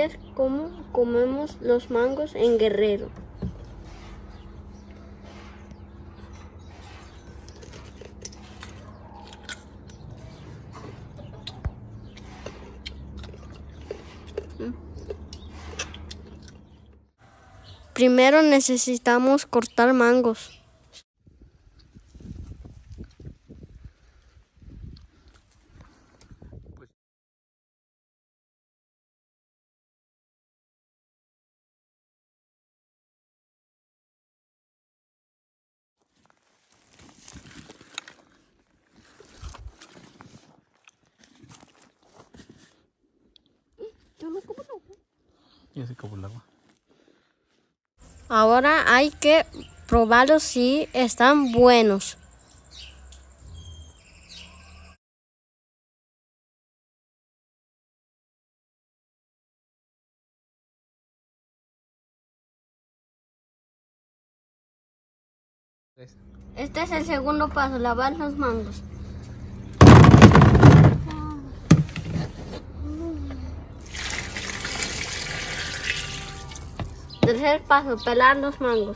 es como comemos los mangos en Guerrero. Primero necesitamos cortar mangos. Ya se acabó el agua. Ahora hay que probarlos si están buenos. Este es el segundo paso, lavar los mangos. Tercer paso, pelar los mangos.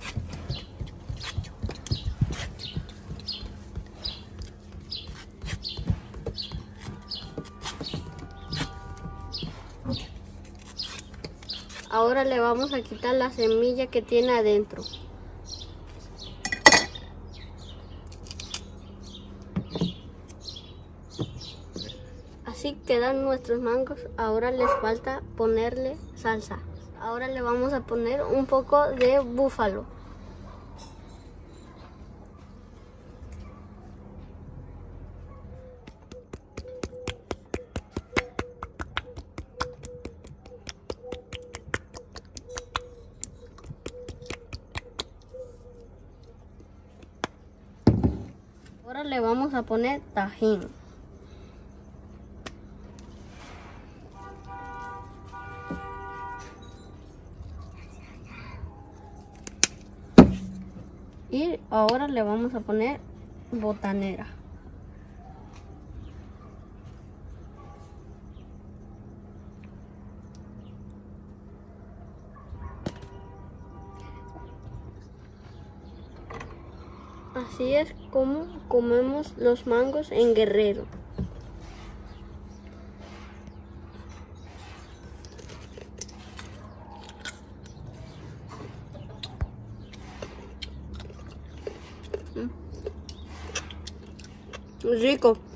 Ahora le vamos a quitar la semilla que tiene adentro. Así quedan nuestros mangos. Ahora les falta ponerle salsa. Ahora le vamos a poner un poco de búfalo. Ahora le vamos a poner tajín. Y ahora le vamos a poner botanera. Así es como comemos los mangos en Guerrero. Rico.